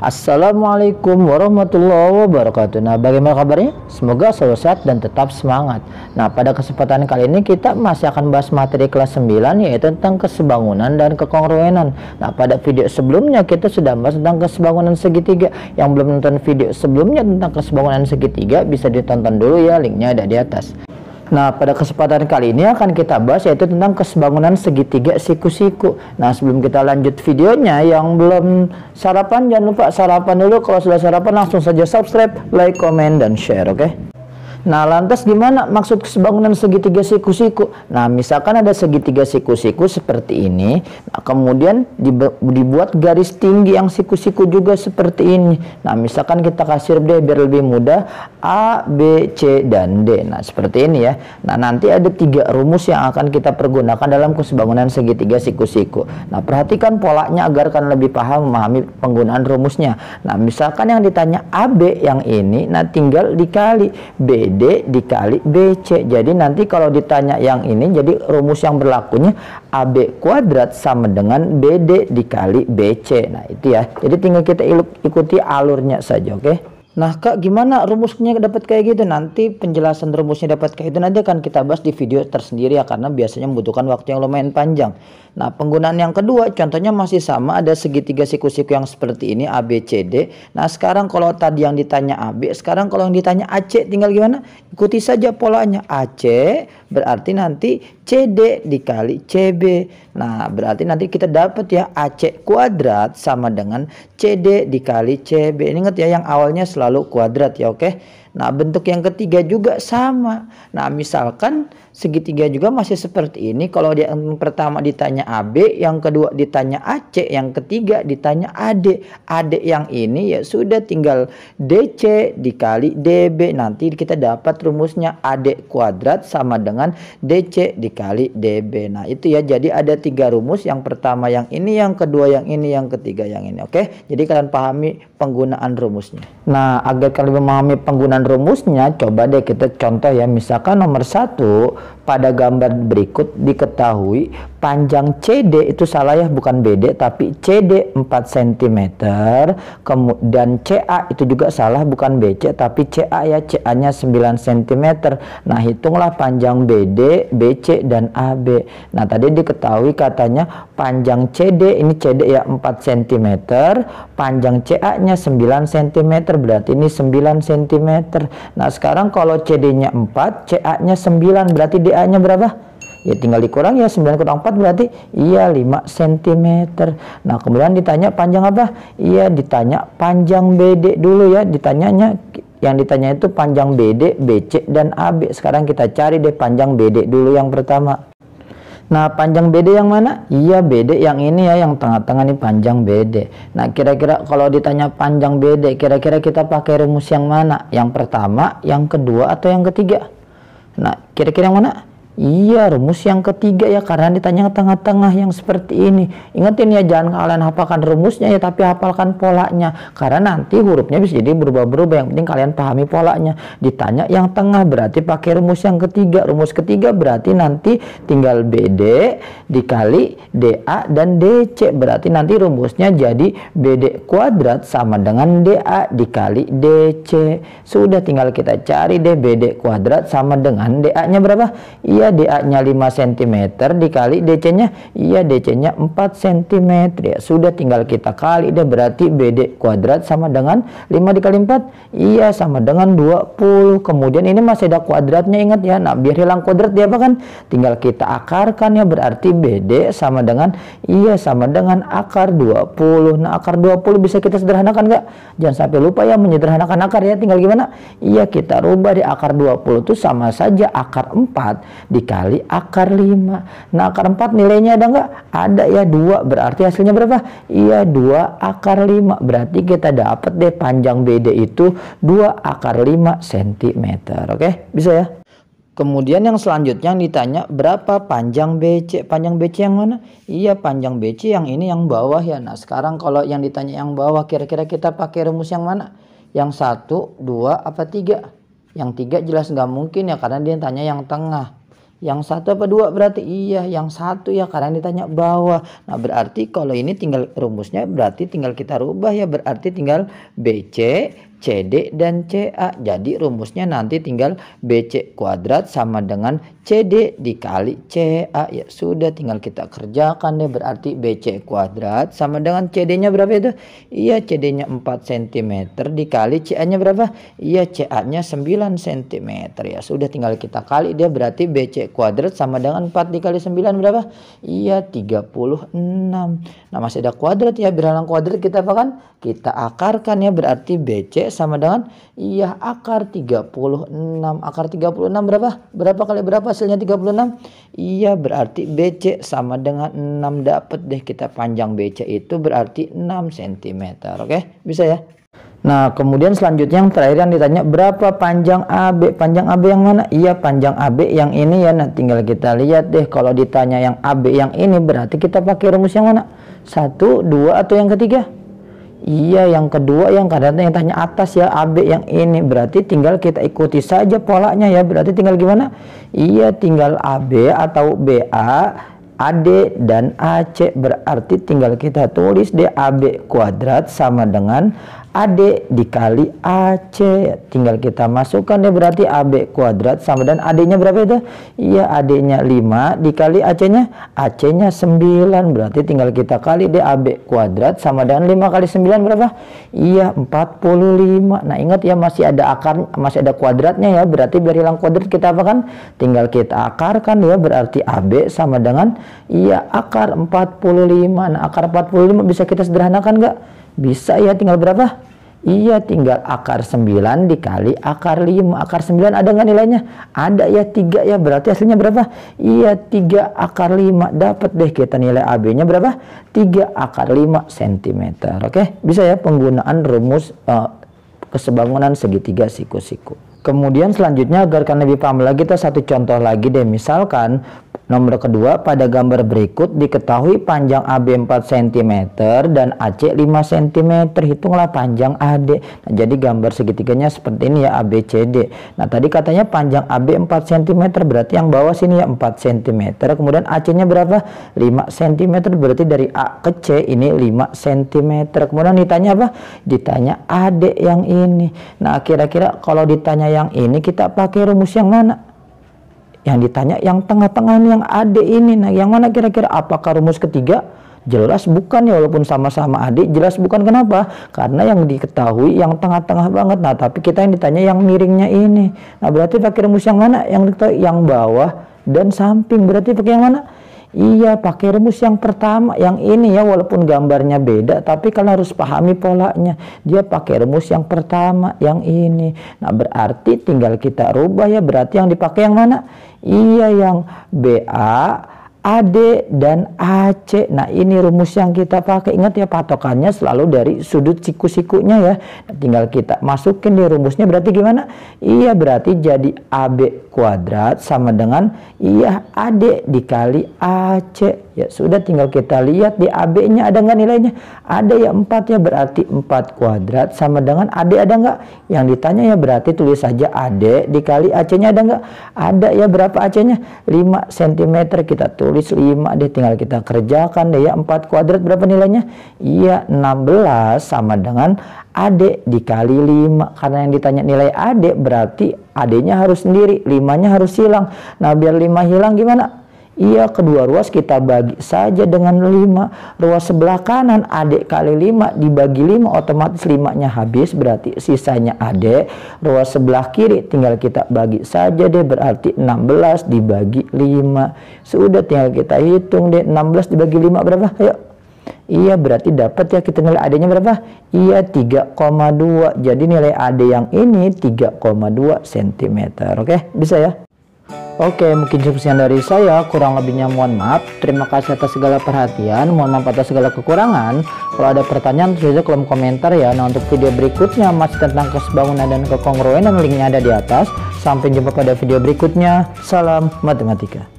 Assalamualaikum warahmatullahi wabarakatuh. Nah, bagaimana kabarnya? Semoga selalu sehat dan tetap semangat. Nah, pada kesempatan kali ini kita masih akan bahas materi kelas 9, yaitu tentang kesebangunan dan kekongruenan. Nah, pada video sebelumnya kita sudah bahas tentang kesebangunan segitiga. Yang belum nonton video sebelumnya tentang kesebangunan segitiga bisa ditonton dulu ya, linknya ada di atas. Nah, pada kesempatan kali ini akan kita bahas yaitu tentang kesebangunan segitiga siku-siku. Nah, sebelum kita lanjut videonya, yang belum sarapan jangan lupa sarapan dulu. Kalau sudah sarapan langsung saja subscribe, like, comment, dan share, oke? Nah, lantas gimana maksud kesebangunan segitiga siku-siku? Nah, misalkan ada segitiga siku-siku seperti ini. Nah, kemudian dibuat garis tinggi yang siku-siku juga seperti ini. Nah, misalkan kita kasih deh biar lebih mudah A, B, C, dan D. Nah, seperti ini ya. Nah, nanti ada 3 rumus yang akan kita pergunakan dalam kesebangunan segitiga siku-siku. Nah, perhatikan polanya agar kalian lebih paham memahami penggunaan rumusnya. Nah, misalkan yang ditanya AB yang ini, nah tinggal dikali BD dikali BC. Jadi nanti kalau ditanya yang ini, jadi rumus yang berlakunya AB kuadrat sama dengan BD dikali BC. Nah, itu ya. Jadi tinggal kita ikuti alurnya saja, oke? Nah, Kak, gimana rumusnya dapat kayak gitu? Nanti penjelasan rumusnya dapat kayak itu nanti akan kita bahas di video tersendiri ya, karena biasanya membutuhkan waktu yang lumayan panjang. Nah, penggunaan yang kedua contohnya masih sama, ada segitiga siku-siku yang seperti ini ABCD. Nah, sekarang kalau tadi yang ditanya AB, sekarang kalau yang ditanya AC tinggal gimana? Ikuti saja polanya. AC berarti nanti CD dikali CB. Nah, berarti nanti kita dapat ya AC kuadrat sama dengan CD dikali CB. Ingat ya, yang awalnya selalu kuadrat ya, oke? Nah, bentuk yang ketiga juga sama. Nah, misalkan segitiga juga masih seperti ini. Kalau yang pertama ditanya AB, yang kedua ditanya AC, yang ketiga ditanya AD. AD yang ini ya sudah tinggal DC dikali DB. Nanti kita dapat rumusnya AD kuadrat sama dengan DC dikali DB. Nah, itu ya. Jadi ada 3 rumus. Yang pertama yang ini, yang kedua yang ini, yang ketiga yang ini. Oke? Jadi kalian pahami penggunaan rumusnya. Nah, agar kalian memahami penggunaan rumusnya, coba deh kita contoh ya. Misalkan nomor 1, pada gambar berikut diketahui panjang CD itu salah ya, bukan BD tapi CD 4 cm. Kemudian CA itu juga salah, bukan BC tapi CA ya, CA nya 9 cm. Nah, hitunglah panjang BD, BC, dan AB. Nah, tadi diketahui katanya panjang CD, ini CD ya 4 cm, panjang CA nya 9 cm, berarti ini 9 cm. Nah, sekarang kalau CD nya 4, CA nya 9, berarti DA nya berapa? Ya tinggal dikurang ya, 9 kurang 4 berarti iya 5 cm. Nah, kemudian ditanya panjang apa? Iya, ditanya panjang BD dulu ya. Yang ditanya itu panjang BD, BC, dan AB. Sekarang kita cari deh panjang BD dulu yang pertama. Nah, panjang BD yang mana? Iya, BD yang ini ya, yang tengah-tengah nih panjang BD. Nah, kira-kira kalau ditanya panjang BD, kira-kira kita pakai rumus yang mana? Yang pertama, yang kedua, atau yang ketiga? Nah, kira-kira yang mana? Iya, rumus yang ketiga ya, karena ditanya tengah-tengah yang seperti ini. Ingetin ya, jangan kalian hafalkan rumusnya ya, tapi hafalkan polanya. Karena nanti hurufnya bisa jadi berubah-berubah. Yang penting kalian pahami polanya. Ditanya yang tengah berarti pakai rumus yang ketiga. Rumus ketiga berarti nanti tinggal BD dikali DA dan DC. Berarti nanti rumusnya jadi BD kuadrat sama dengan DA dikali DC. Sudah, tinggal kita cari deh BD kuadrat sama dengan DA nya berapa? Iya, DA nya 5 cm dikali DC nya, iya DC nya 4 cm ya. Sudah, tinggal kita kali deh, berarti BD kuadrat sama dengan 5 dikali 4, iya sama dengan 20. Kemudian ini masih ada kuadratnya, ingat ya. Nah, biar hilang kuadrat dia apa kan? Tinggal kita akarkan ya, berarti BD sama dengan iya sama dengan akar 20. Nah, akar 20 bisa kita sederhanakan nggak? Jangan sampai lupa ya menyederhanakan akar ya. Tinggal gimana? Iya, kita rubah di akar 20 itu sama saja akar 4 dikali akar 5. Nah, akar 4 nilainya ada nggak? Ada ya, 2. Berarti hasilnya berapa? Iya, 2 akar 5. Berarti kita dapat deh panjang BD itu 2 akar 5 cm. Oke, bisa ya? Kemudian yang selanjutnya yang ditanya berapa panjang BC. Panjang BC yang mana? Iya, panjang BC yang ini, yang bawah ya. Nah, sekarang kalau yang ditanya yang bawah, kira-kira kita pakai rumus yang mana? Yang 1, 2, apa 3? Yang 3 jelas nggak mungkin ya, karena dia tanya yang tengah. Yang satu apa dua berarti? Iya, yang satu ya, karena ditanya bawah. Nah, berarti kalau ini tinggal rumusnya berarti tinggal kita rubah ya. Berarti tinggal BC, CD, dan CA. Jadi rumusnya nanti tinggal BC kuadrat sama dengan CD dikali CA. Ya sudah, tinggal kita kerjakan deh. Berarti BC kuadrat sama dengan CD-nya berapa itu? Iya, CD-nya 4 cm dikali CA-nya berapa? Iya, CA-nya 9 cm. Ya sudah, tinggal kita kali dia. Berarti BC kuadrat sama dengan 4 dikali 9 berapa? Iya, 36. Nah, masih ada kuadrat ya. Bilangan kuadrat kita apa kan? Kita akarkan ya. Berarti BC sama dengan iya akar 36. Akar 36 berapa? Berapa kali berapa hasilnya 36? Iya, berarti BC sama dengan 6. Dapat deh kita panjang BC itu berarti 6 cm. Oke, bisa ya? Nah, kemudian selanjutnya yang terakhir yang ditanya berapa panjang AB. Panjang AB yang mana? Iya, panjang AB yang ini ya. Nah, tinggal kita lihat deh. Kalau ditanya yang AB yang ini berarti kita pakai rumus yang mana? 1, 2 atau yang ketiga? Iya, yang kedua, yang kadang yang tanya atas ya, AB yang ini. Berarti tinggal kita ikuti saja polanya ya. Berarti tinggal gimana? Iya, tinggal AB atau BA, AD dan AC. Berarti tinggal kita tulis deh AB kuadrat sama dengan AD dikali AC. Tinggal kita masukkan deh, berarti AB kuadrat sama dan AD-nya berapa itu? Iya, AD-nya 5 dikali AC-nya. AC-nya 9. Berarti tinggal kita kali deh AB kuadrat sama dengan 5 kali 9 berapa? Iya, 45. Nah, ingat ya, masih ada akar, masih ada kuadratnya ya. Berarti biar hilang kuadrat kita apa kan? Tinggal kita akarkan ya. Berarti AB sama dengan iya akar 45. Nah, akar 45 bisa kita sederhanakan nggak? Bisa ya, tinggal berapa? Iya, tinggal akar 9 dikali akar 5. Akar 9 ada nggak nilainya? Ada ya, 3 ya. Berarti hasilnya berapa? Iya, 3 akar 5. Dapat deh kita nilai AB-nya berapa? 3 akar 5 cm. Oke, bisa ya penggunaan rumus kesebangunan segitiga siku-siku. Kemudian selanjutnya agar kalian lebih paham lagi, kita satu contoh lagi deh. Misalkan nomor kedua, pada gambar berikut diketahui panjang AB 4 cm dan AC 5 cm. Hitunglah panjang AD. Nah, jadi gambar segitiganya seperti ini ya, ABCD. Nah, tadi katanya panjang AB 4 cm, berarti yang bawah sini ya 4 cm. Kemudian AC-nya berapa? 5 cm. Berarti dari A ke C ini 5 cm. Kemudian ditanya apa? Ditanya AD yang ini. Nah, kira-kira kalau ditanya yang ini kita pakai rumus yang mana? Yang ditanya yang tengah-tengah ini, yang AD ini. Nah, yang mana kira-kira? Apakah rumus ketiga? Jelas bukan ya, walaupun sama-sama AD, jelas bukan. Kenapa? Karena yang diketahui yang tengah-tengah banget. Nah, tapi kita yang ditanya yang miringnya ini. Nah, berarti pakai rumus yang mana? Yang diketahui yang bawah dan samping. Berarti pakai yang mana? Iya, pakai rumus yang pertama, yang ini ya, walaupun gambarnya beda, tapi kalian harus pahami polanya. Dia pakai rumus yang pertama, yang ini. Nah, berarti tinggal kita rubah ya, berarti yang dipakai yang mana? Iya, yang BA, AD, dan AC. Nah, ini rumus yang kita pakai. Ingat ya, patokannya selalu dari sudut siku-sikunya ya. Nah, tinggal kita masukin di rumusnya, berarti gimana? Iya, berarti jadi AB kuadrat sama dengan iya AD dikali AC. Ya sudah, tinggal kita lihat di AB-nya ada nggak nilainya? Ada ya, 4 ya. Berarti 4 kuadrat sama dengan AD ada nggak? Yang ditanya ya, berarti tulis saja AD dikali AC-nya ada nggak? Ada ya. Berapa AC-nya? 5 cm. Kita tulis 5 deh, tinggal kita kerjakan deh ya. 4 kuadrat berapa nilainya? Iya, 16 sama dengan AD dikali 5. Karena yang ditanya nilai AD berarti AD-nya harus sendiri, 5-nya harus hilang. Nah, biar 5 hilang gimana? Iya, kedua ruas kita bagi saja dengan 5. Ruas sebelah kanan AD kali 5 dibagi 5, otomatis 5-nya habis, berarti sisanya AD. Ruas sebelah kiri tinggal kita bagi saja deh, berarti 16 dibagi 5. Sudah, tinggal kita hitung deh, 16 dibagi 5 berapa? Ayo. Iya, berarti dapat ya kita nilai AD-nya berapa? Iya, 3,2. Jadi nilai AD yang ini 3,2 cm. Oke, bisa ya? Oke, mungkin cukup sekian dari saya. Kurang lebihnya mohon maaf. Terima kasih atas segala perhatian. Mohon maaf atas segala kekurangan. Kalau ada pertanyaan, tulis aja kolom komentar ya. Nah, untuk video berikutnya masih tentang kesebangunan dan kekongruenan, linknya ada di atas. Sampai jumpa pada video berikutnya. Salam matematika.